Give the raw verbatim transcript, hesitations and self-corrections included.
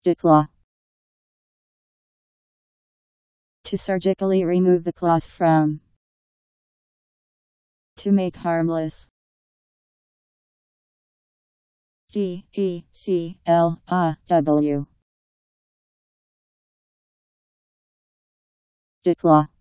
Declaw. To surgically remove the claws from. To make harmless. D E C L A W. Declaw.